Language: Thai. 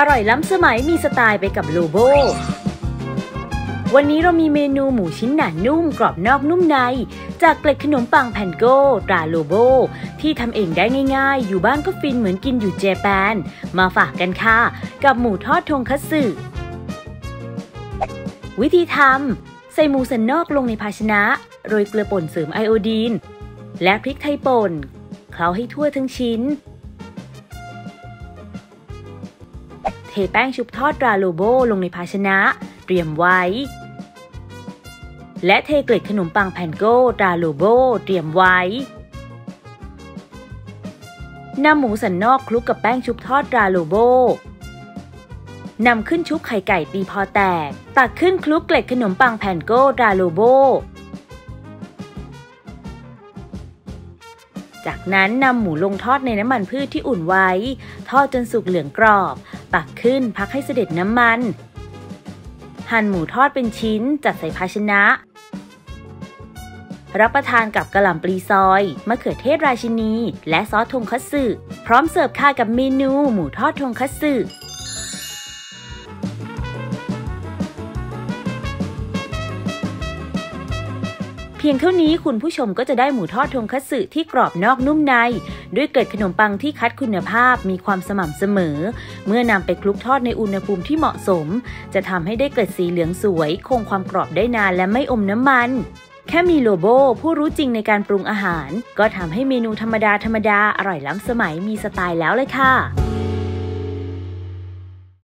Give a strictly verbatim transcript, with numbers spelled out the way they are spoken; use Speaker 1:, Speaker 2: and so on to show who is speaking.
Speaker 1: ร่อยล้ำสมัยมีสไตล์ไปกับโลโบวันนี้เรามีเมนูหมูชิ้นหนานุ่มกรอบนอกนุ่มในจากเกล็ดขนมปังแผ่นโก้ตราโลโบที่ทำเองได้ง่ายๆอยู่บ้านก็ฟินเหมือนกินอยู่เจแปนมาฝากกันค่ะกับหมูทอดทงคัตสึวิธีทำใส่หมูสันนอกลงในภาชนะโรยเกลือป่นเสริมไอโอดีนและพริกไทยป่นเคล้าให้ทั่วทั้งชิ้นเทแป้งชุบทอดตราโลโบลงในภาชนะเตรียมไว้และเทเกล็ดขนมปังแผ่นโก้ตราโลโบเตรียมไว้นำหมูสันนอกคลุกกับแป้งชุบทอดตราโลโบนำขึ้นชุบไข่ไก่ตีพอแตกตักขึ้นคลุกเกล็ดขนมปังแผ่นโก้ตราโลโบจากนั้นนำหมูลงทอดในน้ำมันพืชที่อุ่นไว้ทอดจนสุกเหลืองกรอบตักขึ้นพักให้เสด็จน้ำมันหั่นหมูทอดเป็นชิ้นจัดใส่ภาชนะรับประทานกับกะหล่ำปลีซอยมะเขือเทศราชินีและซอสทงคัตสึพร้อมเสิร์ฟค่ะกับเมนูหมูทอดทงคัตสึเพียงเท่านี้คุณผู้ชมก็จะได้หมูทอดทงคัตสึที่กรอบนอกนุ่มในด้วยเกล็ดขนมปังที่คัดคุณภาพมีความสม่ำเสมอเมื่อนำไปคลุกทอดในอุณหภูมิที่เหมาะสมจะทำให้ได้เกล็ดสีเหลืองสวยคงความกรอบได้นานและไม่อมน้ำมันแค่มีโลโบผู้รู้จริงในการปรุงอาหารก็ทำให้เมนูธรรมดาธรรมดาอร่อยล้ำสมัยมีสไตล์แล้วเลยค่ะ